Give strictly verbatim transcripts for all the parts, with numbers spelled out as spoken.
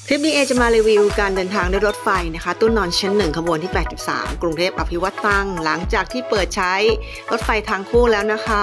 คลิปนี้เอจะมารีวิวการเดินทางด้วยรถไฟนะคะตู้นอนชั้นหนึ่งขบวนที่แปดสิบสามกรุงเทพอภิวัตตรังหลังจากที่เปิดใช้รถไฟทางคู่แล้วนะคะ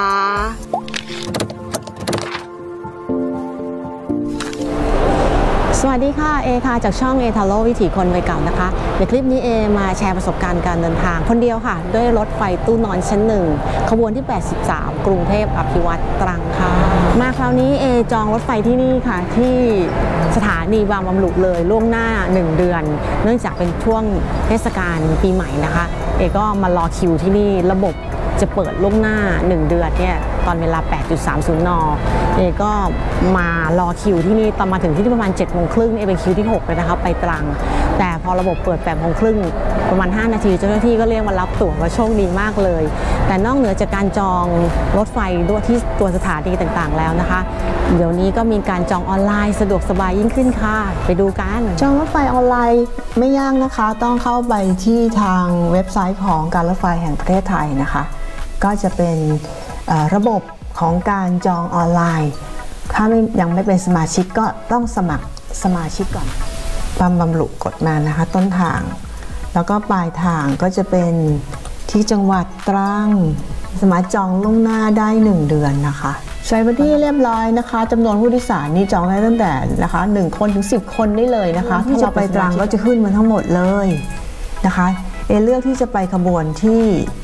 สวัสดีค่ะเอค่ะจากช่องเอทาโร่วิถีคนวัยเก่านะคะในคลิปนี้เอมาแชร์ประสบการณ์การเดินทางคนเดียวค่ะด้วยรถไฟตู้นอนชั้นหนึ่งขบวนที่แปดสิบสามกรุงเทพอภิวัตตรังค่ะมาคราวนี้เอจองรถไฟที่นี่ค่ะที่สถานีบางบำรุเลยล่วงหน้าหนึ่งเดือนเนื่องจากเป็นช่วงเทศกาลปีใหม่นะคะเอก็มารอคิวที่นี่ระบบจะเปิดล่วงหน้าหนึ่งเดือนเนี่ยตอนเวลา แปดจุดสามศูนย์ นเอก็มารอคิวที่นี่ตอนมาถึงที่นี่ประมาณ เจ็ดโมงครึ่งเอเป็นคิวที่หกเลยนะคะไปตรังแต่พอระบบเปิด แปดโมงครึ่งประมาณห้านาทีเจ้าหน้าที่ก็เรียกมารับตั๋วว่าโชคดีมากเลยแต่นอกเหนือจากการจองรถไฟด้วยที่ตัวสถานีต่างๆแล้วนะคะเดี๋ยวนี้ก็มีการจองออนไลน์สะดวกสบายยิ่งขึ้นค่ะไปดูกันจองรถไฟออนไลน์ไม่ยากนะคะต้องเข้าไปที่ทางเว็บไซต์ของการรถไฟแห่งประเทศไทยนะคะก็จะเป็นระบบของการจองออนไลน์ถ้าไม่ยังไม่เป็นสมาชิกก็ต้องสมัครสมาชิกก่อนบำบำรุกดมานะคะต้นทางแล้วก็ปลายทางก็จะเป็นที่จังหวัดตรังสามารถจองล่วงหน้าได้หนึ่งเดือนนะคะใช้วันที่เรียบร้อยนะคะจำนวนผู้โดยสารนี่จองได้ตั้งแต่นะคะหนึ่งคนถึงสิบคนได้เลยนะคะถ้าเราไปตรังก็จะขึ้นมาทั้งหมดเลยนะคะเอเลือกที่จะไปขบวนที่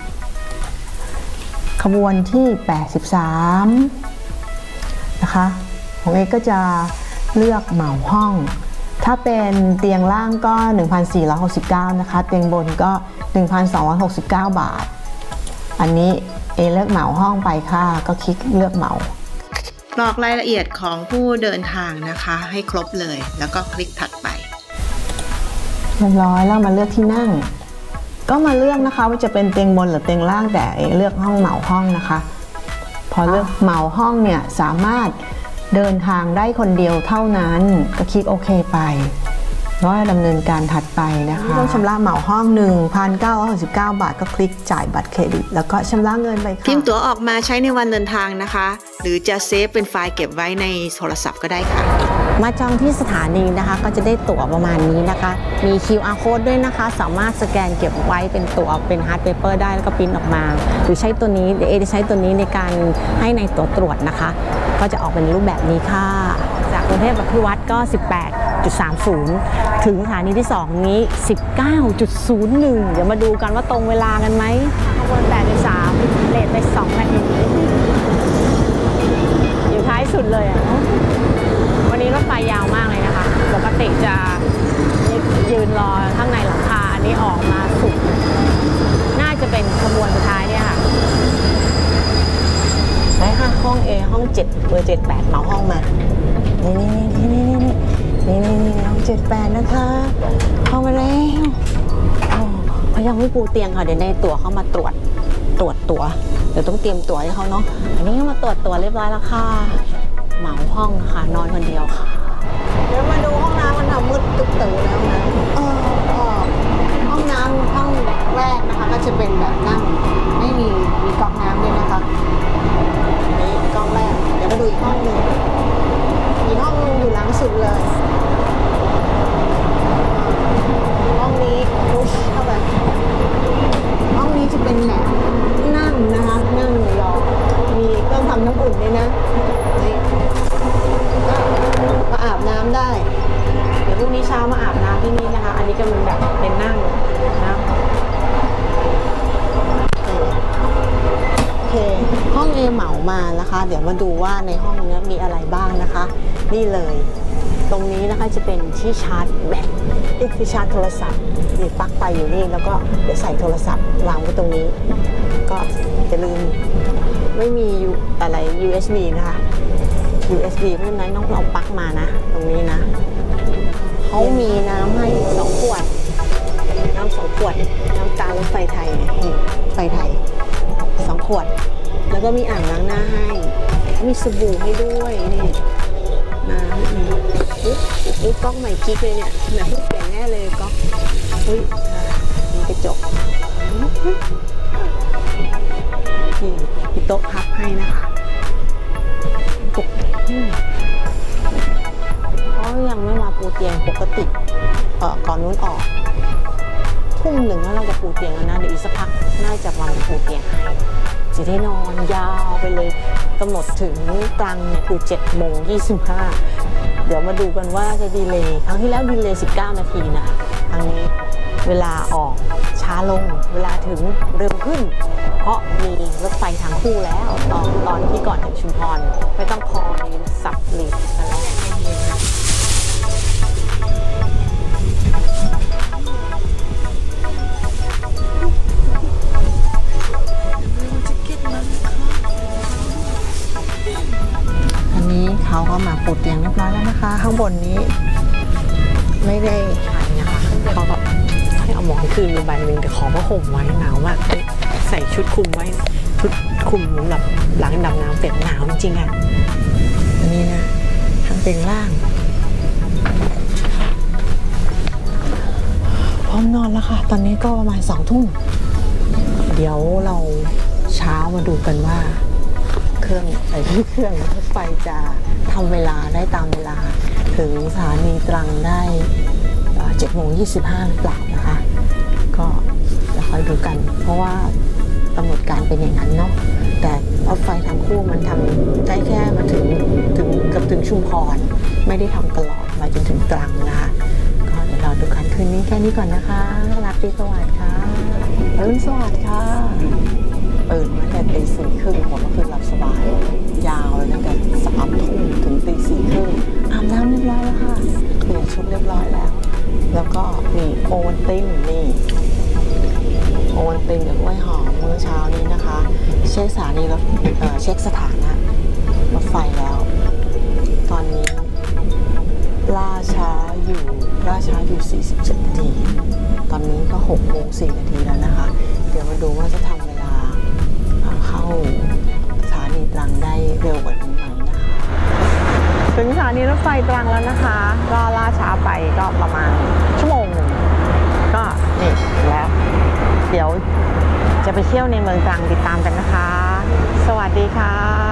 ขบวนที่แปดสิบสามนะคะของเอกก็จะเลือกเหมาห้องถ้าเป็นเตียงล่างก็ หนึ่งพันสี่ร้อยหกสิบเก้า นะคะเตียงบนก็ หนึ่งพันสองร้อยหกสิบเก้า บาทอันนี้เอเลือกเหมาห้องไปค่ะก็คลิกเลือกเหมากรอกรายละเอียดของผู้เดินทางนะคะให้ครบเลยแล้วก็คลิกถัดไปเรียบร้อยแล้วมาเลือกที่นั่งก็มาเลือกนะคะว่าจะเป็นเตียงบนหรือเตียงล่างแต่เอเลือกห้องเหมาห้องนะคะพอเลือกเหมาห้องเนี่ยสามารถเดินทางได้คนเดียวเท่านั้นก็คลิกโอเคไปแล้วดำเนินการถัดไปนะคะต้องชำระเหมาห้อง หนึ่งพันเก้าร้อยหกสิบเก้า บาทก็คลิกจ่ายบัตรเครดิตแล้วก็ชำระเงินไปค่ะพิมพ์ตั๋วออกมาใช้ในวันเดินทางนะคะหรือจะเซฟเป็นไฟล์เก็บไว้ในโทรศัพท์ก็ได้ค่ะมาจองที่สถานีนะคะก็จะได้ตั๋วประมาณนี้นะคะมี คิว อาร์ Code ด้วยนะคะสามารถสแกนเก็บไว้เป็นตั๋วเป็นฮาร์ดเปเปอร์ได้แล้วก็ปริ้นออกมาหรือใช้ตัวนี้เดี๋ยวเอจะใช้ตัวนี้ในการให้ในตั๋วตรวจนะคะก็จะออกเป็นรูปแบบนี้ค่ะจากกรุงเทพอภิวัตรก็ สิบแปดจุดสามศูนย์ ถึงสถานีที่สองนี้ สิบเก้าจุดศูนย์หนึ่ง เดี๋ยวมาดูกันว่าตรงเวลากันไหมขบวนแปดจุดสามเลทไปสองนาทีอยู่ท้ายสุดเลยอ่ะวันนี้รถไฟยาวมากเลยนะคะปกติจะยืนรอข้างในหลังคาอันนี้ออกมาสุดน่าจะเป็นขบวนสุดท้ายเนี่ยค่ะไปค่ะห้อง A ห้องเจ็ดเบอร์เจ็ดแปดเหมาห้องมานี่นี่นี่นี่นี่นี่นี่ห้องเจ็ดแปดนะคะเข้ามาแล้วเขายังไม่ปูเตียงค่ะเดี๋ยวในตั๋วเขามาตรวจตรวจตั๋วเดี๋ยวต้องเตรียมตั๋วให้เขาเนาะอันนี้ก็มาตรวจตั๋วเรียบร้อยแล้วค่ะเหมาห้องค่ะนอนคนเดียวค่ะเดี๋ยวมาดูห้องน้ำมันทำมืดตึ๊บตื่นแล้วนะเออห้องน้ำห้องแรกนะคะก็จะเป็นแบบนั่งไม่มีมีก๊อกน้ำด้วยนะคะนี่ก๊อกแรกเดี๋ยวมาดูอีกห้องหนึ่งอีกห้องนึงอยู่หลังสุดเลยห้องนี้พุชเข้าไปห้องนี้จะเป็นแบบนั่งนะคะนั่งรอมีเครื่องทำน้ำอุ่นด้วยนะนี่มาอาบน้ำได้เดี๋ยวพรุ่งนี้เช้ามาอาบน้ำที่นี่นะคะอันนี้ก็เป็นแบบเป็นนั่งนะโอเคห้องเอเหมามานะคะเดี๋ยวมาดูว่าในห้องนี้มีอะไรบ้างนะคะนี่เลยตรงนี้นะคะจะเป็นที่ชาร์จแบตที่ชาร์จโทรศัพท์มีปลั๊กไฟอยู่นี่แล้วก็เดี๋ยวใส่โทรศัพท์วางไว้ตรงนี้ก็จะลืมไม่มีอะไร ยู เอส บี นะคะ ยู เอส บี เพราะฉะนั้นต้องเอาปลั๊กมานะตรงนี้นะเขามีน้ำให้สองขวดน้ำสองขวดน้ำตาลรถไฟไทยเนี่ยไฟไทยสองขวดแล้วก็มีอ่างล้างหน้าให้มีสบู่ให้ด้วยนี่น้ำนี่อุ๊ยอุ๊ยก๊อกใหม่กิ๊กเลยเนี่ยหนาเพิ่งเปลี่ยนแน่เลยก๊อกอุ้ยมีกระจกนี่มีโต๊ะพับให้นะคะปุ๊บเขายังไม่มาปูเตียงตียงปกติเอ่อก่อนนู้นออกทุ่มหนึ่งแล้วเราจะปูเตียงแล้วนะเดี๋ยวอีกสักพักน่าจะวางปูเตียงให้จะได้นอนยาวไปเลยกำหนดถึงกลางเนี่ยคือเจ็ดโมงยี่สิบห้าเดี๋ยวมาดูกันว่าจะดีเลย์ครั้งที่แล้วดีเลย์สิบเก้านาทีนะคะครั้งนี้เวลาออกช้าลงเวลาถึงเร็วขึ้นเพราะมีรถไฟทางคู่แล้วตอนตอนที่ก่อนถึงชุมพรไม่ต้องคอยสับหลีกกันแล้วอันนี้เขาก็มาปูเตียงเรียบร้อยแล้วนะคะข้างบนนี้ไม่ได้ใช้นะคะเขาก็ให้เอาหมอนคืนไปใบหนึ่งแต่ขอผ้าห่มไว้หนาวมากใส่ชุดคลุมไว้ชุดคลุมสำหรับหลังดำน้ำเป็ดหนาวจริงๆอ่ะอันนี้นะทางเตียงล่างพร้อมนอนแล้วค่ะตอนนี้ก็ประมาณสองทุ่มเดี๋ยวเราเช้ามาดูกันว่าเครื่องไอ้ที่เครื่องรถไฟจะทำเวลาได้ตามเวลาถึงสถานีตรังได้เจ็ดโมงยี่สิบห้าหรือเปล่านะคะก็จะคอยดูกันเพราะว่ากำหนดการเป็นอย่างนั้นเนาะแต่รถไฟทางคู่มันทำได้แค่มาถึงถึงกับถึงชุมพรไม่ได้ทำตลอดมาจนถึงตรังนะคะก็เดี๋ยวเราดูกันคืนนี้แค่นี้ก่อนนะคะราตรีสวัสดิ์ค่ะอรุณสวัสดิ์ค่ะตื่นมาแต่ตีสี่ครึ่งผมก็คือหลับสบายยาวเลยตั้งแต่สามทุ่มถึงตีสี่ครึ่งอาบน้ำเรียบร้อยแล้วค่ะเปลี่ยนชุดเรียบร้อยแล้วแล้วก็มีโอวัลตินนี่โอวัลตินกับกล้วยหอมมื้อเช้านี้นะคะเช็คสถานีรถเช็คสถานะรถไฟแล้วตอนนี้ล่าช้าอยู่ล่าช้าอยู่สี่สิบเจ็ดนาทีตอนนี้ก็หกโมงสี่นาทีแล้วนะคะเดี๋ยวมาดูว่าจะทำเวลาเข้าสถานีตรังได้เร็วกว่านี้ไหมนะคะถึงสถานีรถไฟตรังแล้วนะคะก็ล่าช้าไปก็ประมาณชั่วโมงหนึ่งก็นี่แล้วเดี๋ยวจะไปเที่ยวในเมืองตรังติดตามกันนะคะสวัสดีค่ะ